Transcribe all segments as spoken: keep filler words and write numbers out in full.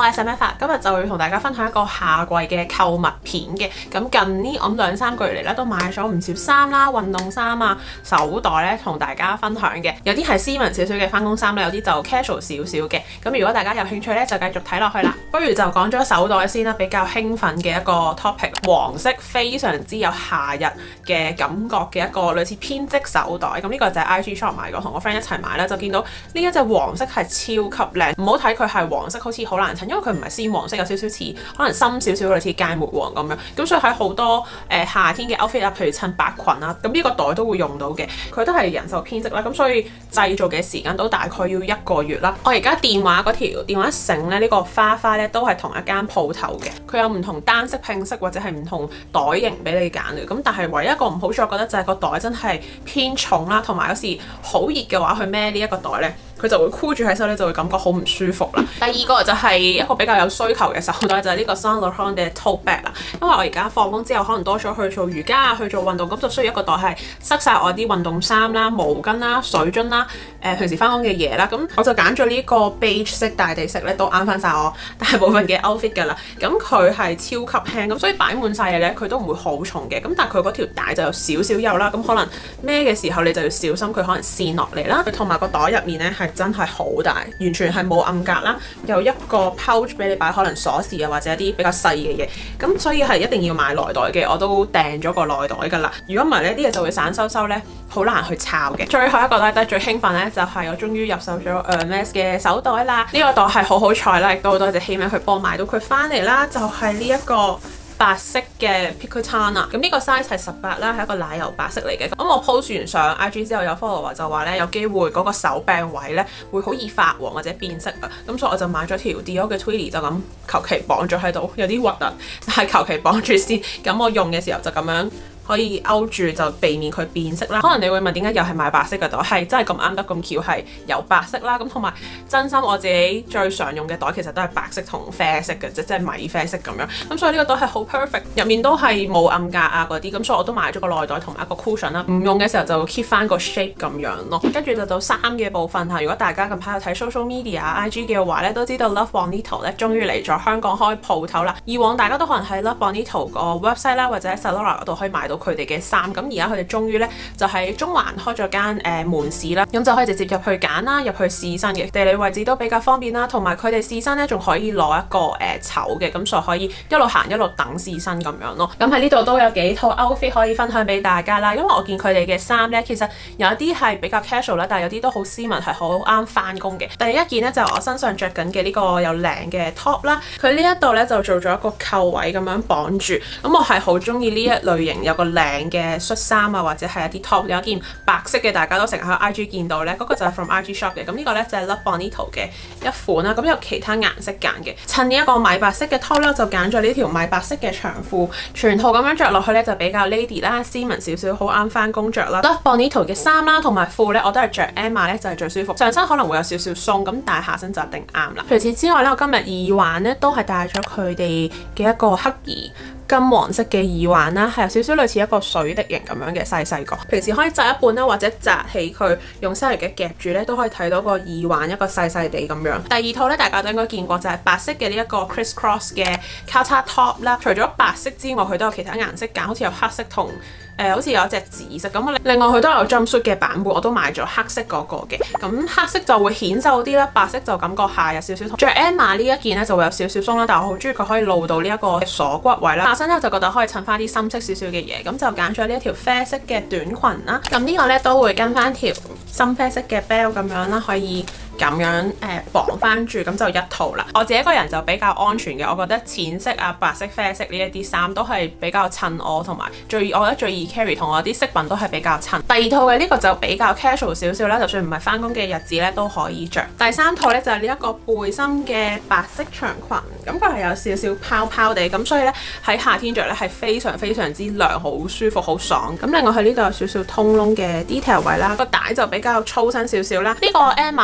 我係 Samantha，今日就會同大家分享一個夏季嘅購物片嘅。咁近呢我諗兩三個月嚟咧都買咗唔少衫啦、運動衫啊、手袋咧，同大家分享嘅。有啲係斯文少少嘅返工衫啦，有啲就 casual 少少嘅。咁如果大家有興趣咧，就繼續睇落去啦。不如就講咗手袋先啦，比較興奮嘅一個 topic， 黃色非常之有夏日嘅感覺嘅一個類似編織手袋。咁呢個就係 I G shop 買過，同我 friend 一齊買啦，就見到呢一隻黃色係超級靚。唔好睇佢係黃色，好似好難襯，因為佢唔係鮮黃色，有少少似可能深少少類似芥末黃咁樣。咁所以喺好多誒、呃、夏天嘅 outfit 啊，譬如襯白裙啊，咁呢個袋都會用到嘅。佢都係人手編織啦，咁所以製造嘅時間都大概要一個月啦。我而家電話嗰條電話繩咧，呢、這個花花咧都係同一間鋪頭嘅，佢有唔同單色、拼色或者係唔同袋型俾你揀嘅。咁但係唯一一個唔好處，我覺得就係個袋真係偏重啦，同埋有時好熱嘅話，去孭呢一個袋咧，佢就會箍住喺手咧，就會感覺好唔舒服啦。第二個就係一個比較有需求嘅手袋，就係、是、呢個 Saint Laurent 嘅 tote bag 啦。因為我而家放工之後，可能多咗去做瑜伽啊、去做運動，咁就需要一個袋係塞晒我啲運動衫啦、毛巾啦、水樽啦、誒、呃、平時翻工嘅嘢啦。咁我就揀咗呢個 beige 色、大地色咧，都啱翻晒我大部分嘅 outfit 㗎啦。咁佢係超級輕，咁所以擺滿晒嘢咧，佢都唔會好重嘅。咁但係佢嗰條帶就有少少幼啦，咁可能孭嘅時候你就要小心佢可能跣落嚟啦。同埋個袋入面咧係真係好大，完全係冇暗格啦，有一個 pouch 俾你擺可能鎖匙啊或者一啲比較細嘅嘢。咁所以係一定要買內袋嘅，我都訂咗個內袋㗎啦。如果唔係呢啲嘢就會散收收咧，好難去抄嘅。最後一個咧都係最興奮咧，就係、是、我終於入手咗 Hermes 嘅手袋啦。呢、這個袋係好好彩啦，亦都好多謝希美去幫我買到佢翻嚟啦，就係呢一個白色嘅 Picotin 啊，咁呢個 size 係十八啦，係一個奶油白色嚟嘅。咁我 post 完上 I G 之後，有 follower 就話咧有機會嗰個手柄位咧會好易發黃或者變色啊，咁所以我就買咗條 Dior 嘅 Twilly 就咁求其綁咗喺度，有啲核突，但係求其綁住先。咁我用嘅時候就咁樣可以勾住，就避免佢變色啦。可能你會問點解又係買白色嘅袋？係真係咁啱得咁巧係有白色啦。咁同埋真心我自己最常用嘅袋其實都係白色同啡色嘅啫，即係米啡色咁樣。咁所以呢個袋係好 perfect，入面都係冇暗格啊嗰啲。咁所以我都買咗個內袋同埋一個 cushion 啦。唔用嘅時候就 keep 翻個 shape 咁樣咯。跟住就到衫嘅部分嚇。如果大家近排有睇 social media I G 嘅話咧，都知道 Love Bonito 咧終於嚟咗香港開鋪頭啦。以往大家都可能喺 Love Bonito 個 website 啦或者喺 Zalora 嗰度可以買到佢哋嘅衫，咁而家佢哋終於咧就喺中環開咗間誒門市啦，咁就可以直接入去揀啦，入去試身嘅，地理位置都比較方便啦，同埋佢哋試身咧仲可以攞一個誒籌嘅，咁所以可以一路行一路等試身咁樣咯。咁喺呢度都有幾套 outfit 可以分享俾大家啦，因為我見佢哋嘅衫咧其實有一啲係比較 casual 啦，但係有啲都好斯文，係好啱翻工嘅。第一件咧就係我身上着緊嘅呢個有領嘅 top 啦，佢呢一度咧就做咗一個扣位咁樣綁住，咁我係好中意呢一類型有個領嘅恤衫啊，或者係一啲 top， 有一件白色嘅，大家都成日喺 I G 見到咧，嗰、那個就係 from I G shop 嘅。咁呢個咧就係 Love Bonito 嘅一款啦。咁有其他顏色揀嘅，襯呢一個米白色嘅 top 咧，就揀咗呢條米白色嘅長褲，全套咁樣着落去咧就比較 lady 啦，斯文少少，好啱翻工着啦。Love Bonito 嘅衫啦同埋褲咧，我都係着 Emma 咧就係最舒服，上身可能會有少少鬆，咁但係下身就一定啱啦。除此之外咧，我今日耳環咧都係戴咗佢哋嘅一個黑兒金黃色嘅耳環啦，係有少少類似一個水滴形咁樣嘅細細個，平時可以紮一半啦，或者紮起佢用西牙嘅夾住咧，都可以睇到個耳環一個細細地咁樣。第二套咧，大家都應該見過，就係、是、白色嘅呢一個 criss cross 嘅交叉 top 啦。除咗白色之外，佢都有其他顏色揀，好似有黑色同誒、呃，好似有一隻紫色咁。另外佢都有 jumpsuit 嘅版本，我都買咗黑色嗰個嘅。咁黑色就會顯瘦啲啦，白色就感覺下有少少。着 Emma 呢一件咧就會有少少鬆啦，但係我好中意佢可以露到呢一個鎖骨位啦。下身咧就覺得可以襯翻啲深色少少嘅嘢，咁就揀咗呢一條啡色嘅短裙啦。咁呢個咧都會跟翻條深啡色嘅 belt 咁樣啦，可以咁樣誒綁翻住，咁就一套啦。我自己一個人就比較安全嘅，我覺得淺色啊、白色、啡色呢一啲衫都係比較襯我，同埋最我覺得最易 carry， 同我啲飾品都係比較襯。第二套嘅呢個就比較 casual 少少啦，就算唔係翻工嘅日子咧都可以着。第三套咧就係呢一個背心嘅白色長裙，咁佢係有少少泡泡地，咁所以咧喺夏天着咧係非常非常之涼，好舒服，好爽。咁另外佢呢度有少少通窿嘅 detail 位啦，個帶就比較粗身少少啦。呢、這個 Emma 着上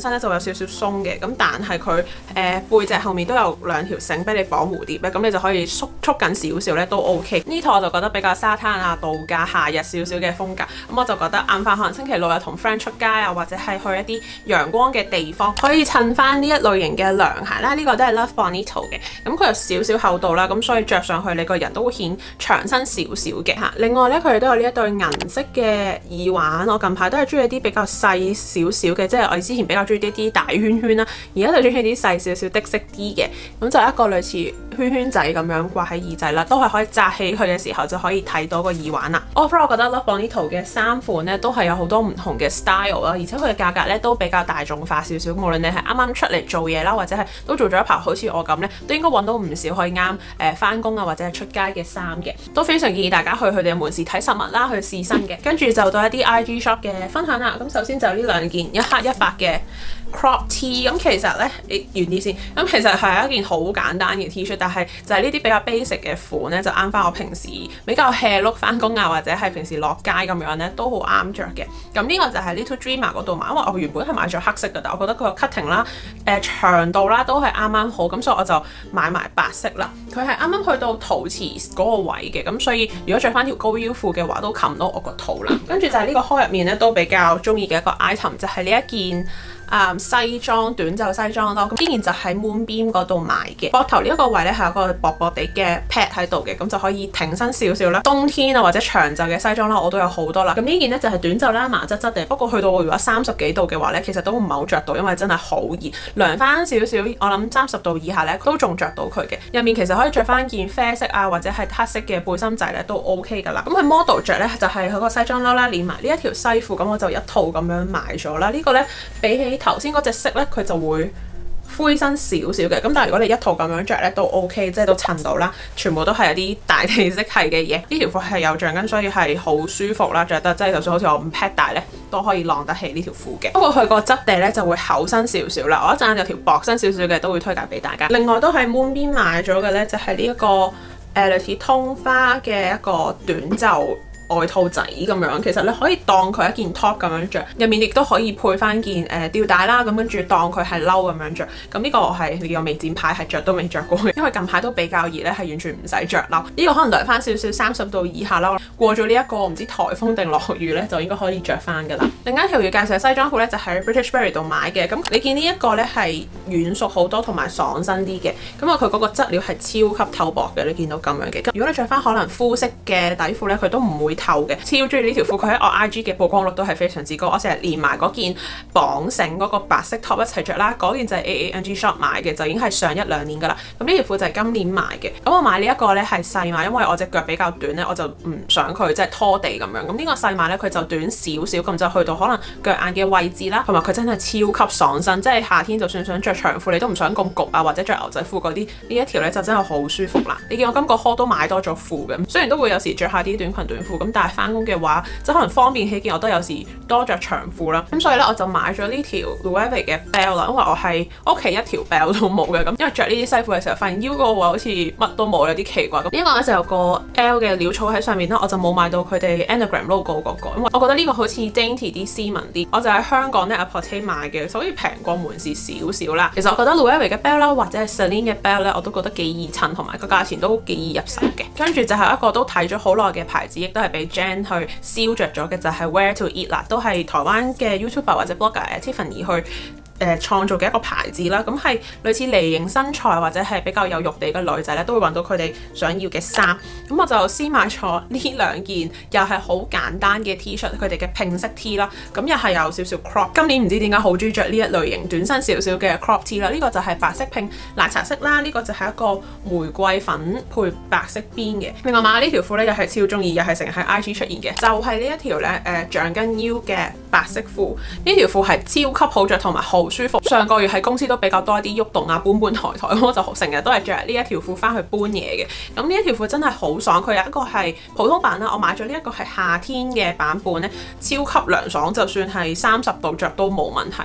身咧就有少少鬆嘅，咁但係佢誒背脊後面都有兩條繩俾你綁蝴蝶咧，咁你就可以縮縮緊少少咧都 OK。呢套我就覺得比較沙灘啊、度假、夏日少少嘅風格，咁我就覺得啱翻可能星期六日同 friend 出街啊，或者係去一啲陽光嘅地方，可以襯翻呢一類型嘅涼鞋啦。呢、這個都係 Love Bonito 嘅，咁佢有少少厚度啦，咁所以着上去你個人都會顯長身少少嘅嚇。另外咧，佢哋都有呢一對銀色嘅耳環，我近排都係中意啲比較細少少嘅，即係我之前比較中意啲啲大圈圈啦，而家就中意啲細少少的色啲嘅，咁就一個類似圈圈仔咁樣掛喺耳仔啦，都係可以紮起佢嘅時候就可以睇到個耳環啦。Overall 我覺得 Love Bonito 嘅衫款咧都係有好多唔同嘅 style 啦，而且佢嘅價格咧都比較大眾化少少，無論你係啱啱出嚟做嘢啦，或者係都做咗一排好似我咁咧，都應該揾到唔少可以啱誒翻工啊或者係出街嘅衫嘅，都非常建議大家去佢哋嘅門市睇實物啦，去試身嘅。跟住就到一啲 I G shop 嘅分享啦。咁首先就呢兩件一黑一白嘅 crop T， 咁其實咧你遠啲先，咁其實係一件好簡單嘅 T 恤，但係就係呢啲比較 basic 嘅款咧，就啱翻我平時比較 hea look 翻工啊，或者係平時落街咁樣咧，都好啱着嘅。咁呢個就係 Little Dreamer 嗰度買，因為我原本係買咗黑色嘅，但我覺得佢個 cutting 啦、誒、呃、長度啦都係啱啱好，咁所以我就買埋白色啦。佢係啱啱去到肚臍嗰個位嘅，咁所以如果着翻條高腰褲嘅話，都冚到我個肚啦。跟住就係呢個 haul 入面咧，都比較中意嘅一個 item 就係呢一件。Um, 西裝短袖西裝咯，咁依然就喺 Moonbeam 嗰度買嘅。膊頭呢一個位咧係有個薄薄地嘅 pad 喺度嘅，咁就可以挺身少少啦。冬天啊或者長袖嘅西裝啦，我都有好多啦。咁呢件咧就係短袖啦，麻質質嘅。不過去到如果三十幾度嘅話咧，其實都唔係好着到，因為真係好熱。涼翻少少，我諗三十度以下咧都仲着到佢嘅。入面其實可以着翻件啡色啊或者係黑色嘅背心仔咧都 OK 噶啦。咁佢 model 着咧就係佢個西裝褸啦，連埋呢一條西褲，咁我就一套咁樣買咗啦。這個、呢個咧比起頭先嗰隻色咧，佢就會灰身少少嘅。咁但係如果你一套咁樣着咧，都 OK， 即係都襯到啦。全部都係有啲大地色系嘅嘢。呢條褲係有橡筋，所以係好舒服啦，着得即係就算好似我咁 pat 大咧，都可以晾得起呢條褲嘅。不過佢個質地咧就會厚身少少啦。我一陣有條薄身少少嘅都會推介俾大家。另外都喺 Moonbeam 買咗嘅咧，就係呢一個誒、呃、類似通花嘅一個短袖外套仔咁樣，其實你可以當佢一件 top 咁樣着，入面亦都可以配翻件誒、呃、吊帶啦，咁跟住當佢係褸咁樣着。咁呢個我係呢個未剪牌，係着都未着過嘅，因為近排都比較熱咧，係完全唔使着褸。呢、這個可能涼翻少少，三十度以下啦。過咗呢一個唔知颱風定落雨咧，就應該可以着翻噶啦。另一條要介紹嘅西裝褲咧，就喺 British Berry 度買嘅。咁你見呢一個咧係軟熟好多，同埋爽身啲嘅。咁啊，佢嗰個質料係超級透薄嘅，你見到咁樣嘅。如果你着翻可能膚色嘅底褲咧，佢都唔會透嘅。超中意呢條褲，佢喺我 I G 嘅曝光率都係非常之高。我成日連埋嗰件綁繩嗰個白色 top 一齊着啦。嗰件就係 A A N G shop 買嘅，就已經係上一兩年噶啦。咁呢條褲就係今年買嘅。咁我買呢一個咧係細碼，因為我隻腳比較短咧，我就唔想佢即係拖地咁樣。咁呢個細碼咧，佢就短少少，咁就去到可能腳眼嘅位置啦。同埋佢真係超級爽身，即係夏天就算想着長褲，你都唔想咁焗啊，或者着牛仔褲嗰啲，呢一條咧就真係好舒服啦。你見我今個 haul 都買多咗褲嘅，雖然都會有時着下啲短裙短褲，咁但係翻工嘅話，即係可能方便起見，我都有時多着長褲啦。咁所以咧，我就買咗呢條 Loewe 嘅 belt 啦，因為我係屋企一條 belt 都冇嘅。咁因為着呢啲西褲嘅時候，發現腰嗰個位好似乜都冇，有啲奇怪。咁呢個咧就有個 L 嘅潦草喺上面啦，我就冇買到佢哋 Anagram logo 嗰個，因為我覺得呢個好似 dainty 啲、斯文啲。我就喺香港咧 Apporte 買嘅，所以平過門市少少啦。其實我覺得 Loewe 嘅 belt 啦，或者係 Celine 嘅 belt 咧，我都覺得幾易襯，同埋個價錢都幾易入手嘅。跟住就係一個都睇咗好耐嘅牌子，亦都係俾 Jen 去燒着咗嘅，就係、是、Where to Eat 啦，都係台灣嘅 YouTuber 或者 Blogger Tiffany 去誒創造嘅一個牌子啦。咁係類似梨形身材或者係比較有肉地嘅女仔咧，都會揾到佢哋想要嘅衫。咁我就先買咗呢兩件，又係好簡單嘅 T 恤，佢哋嘅拼色 T 啦。咁又係有少少 crop。今年唔知點解好中意着呢一類型短身少少嘅 crop T 啦。呢、這個就係白色拼奶茶色啦，呢、這個就係一個玫瑰粉配白色邊嘅。另外買呢條褲咧，又係超中意，又係成日喺 I G 出現嘅，就係、是、呢一條咧誒橡筋腰嘅白色褲。呢條褲係超級好着，同埋好舒服。上個月喺公司都比較多一啲喐動啊，搬搬抬抬，我就成日都係着呢一條褲翻去搬嘢嘅。咁呢一條褲真係好爽，佢有一個係普通版啦，我買咗呢一個係夏天嘅版本咧，超級涼爽，就算係三十度着都冇問題嘅。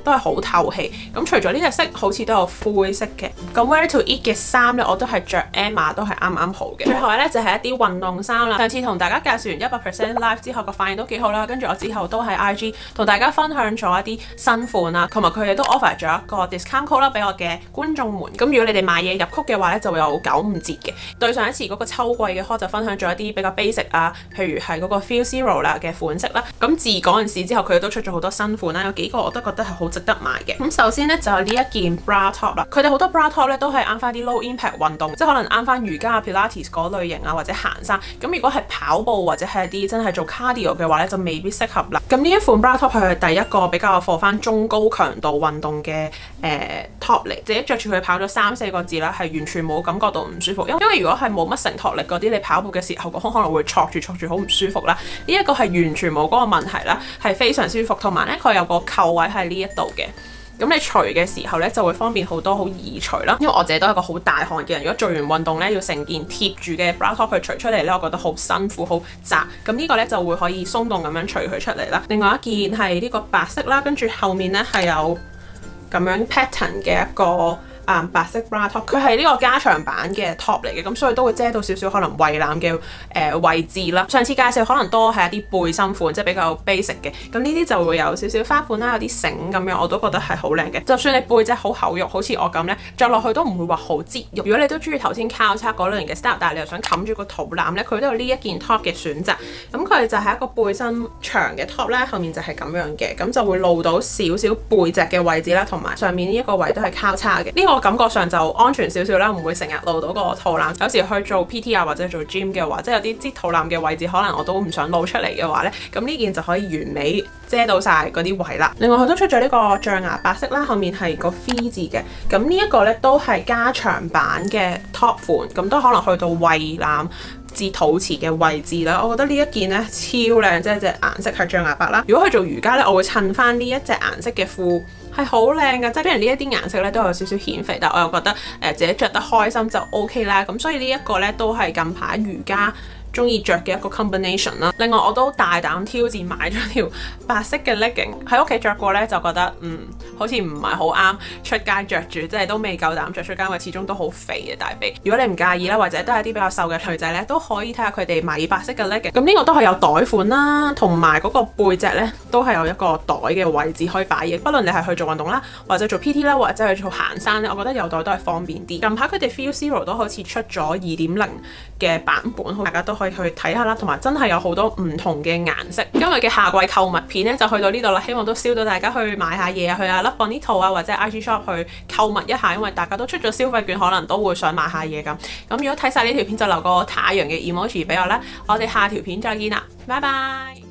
都係好透氣。咁除咗呢隻色，好似都有灰色嘅。咁 Wear to Eat 嘅衫咧，我都係着 M 碼，都係啱啱好嘅。最後咧就係、是、一啲運動衫啦。上次同大家介紹完一百 percent live 之後，個反應都幾好啦。跟住我之後都喺 I G 同大家分享咗一啲新款啦，同埋佢哋都 offer 咗一個 discount code 啦俾我嘅觀眾們。咁如果你哋買嘢入曲嘅話咧，就會有九五折嘅。對上一次嗰個秋季嘅 haul 就分享咗一啲比較 basic 啊，譬如係嗰個 Feel Zero 啦嘅款式啦。咁自嗰陣時之後，佢哋都出咗好多新款啦，有幾個我都覺得係好值得買嘅。咁首先咧就係呢一件 bra top 啦，佢哋好多 bra top 咧都係啱翻啲 low impact 運動，即係可能啱翻瑜伽、Pilates 嗰類型啊，或者行山。咁如果係跑步或者係啲真係做 cardio 嘅話咧，就未必適合啦。咁呢一款 bra top 係第一個比較 for 翻中高強度運動嘅誒、呃、top 嚟，自己着住佢跑咗三四個字啦，係完全冇感覺到唔舒服。因為如果係冇乜承托力嗰啲，你跑步嘅時候個胸可能會挫住挫住好唔舒服啦。呢、這、一個係完全冇嗰個問題啦，係非常舒服。同埋咧佢有個扣位喺呢一度嘅。咁你除嘅時候咧就會方便好多，好易除啦。因為我自己都係一個好大汗嘅人，如果做完運動咧要成件貼住嘅 bra top 去除出嚟咧，我覺得好辛苦、好窄。咁呢個咧就會可以鬆動咁樣除佢出嚟啦。另外一件係呢個白色啦，跟住後面咧係有咁樣 pattern 嘅一個。Um, 白色 bra top， 佢係呢個加長版嘅 top 嚟嘅，咁所以都會遮到少少可能胃腩嘅誒位置啦。上次介紹可能多係一啲背心款，即係比較 basic 嘅，咁呢啲就會有少少花款啦，有啲繩咁樣，我都覺得係好靚嘅。就算你背脊好厚肉，好似我咁咧，着落去都唔會話好擠肉。如果你都中意頭先交叉嗰類型嘅 style， 但係你又想冚住個肚腩咧，佢都有呢一件 top 嘅選擇。咁佢就係一個背心長嘅 top 啦，後面就係咁樣嘅，咁就會露到少少背脊嘅位置啦，同埋上面呢一個位都係交叉嘅。呢、這個我感覺上就安全少少啦，唔會成日露到個肚腩。有時去做 P T 啊或者做 gym 嘅話，即係有啲擠肚腩嘅位置，可能我都唔想露出嚟嘅話咧，咁呢件就可以完美遮到晒嗰啲位啦。另外佢都出咗呢個象牙白色啦，後面係個 V 字嘅。咁呢一個咧都係加長版嘅 top 款，咁都可能去到胃腩至肚臍嘅位置啦。我覺得呢一件咧超靚，即係隻顏色係象牙白啦。如果去做瑜伽咧，我會襯翻呢一隻顏色嘅褲。係好靚㗎，即係雖然呢一啲顏色咧都有少少顯肥，但我又覺得誒、呃、自己着得開心就 O K 啦。咁所以呢一個咧都係近排瑜伽中意着嘅一個 combination 啦。另外我都大膽挑戰買咗條白色嘅 legging， 喺屋企着過咧就覺得嗯好似唔係好啱出街着住，即係都未夠膽着出街，因為始終都好肥嘅大髀。如果你唔介意啦，或者都係啲比較瘦嘅女仔咧，都可以睇下佢哋買白色嘅 legging。咁呢個都係有袋款啦，同埋嗰個背脊咧都係有一個袋嘅位置可以擺嘢。不論你係去做運動啦，或者做 P T 啦，或者去做行山咧，我覺得有袋都係方便啲。近排佢哋 Feel Zero 都好似出咗二點零嘅版本，大家都可以去睇下啦，同埋真係有好多唔同嘅顏色。今日嘅夏季購物片咧就去到呢度啦，希望都燒到大家去買下嘢啊，去啊 Love Bonito 啊或者 I G Shop 去購物一下，因為大家都出咗消費券，可能都會想買下嘢咁。咁如果睇晒呢條片就留個太陽嘅 emoji 俾我啦，我哋下條片再見啦，拜拜。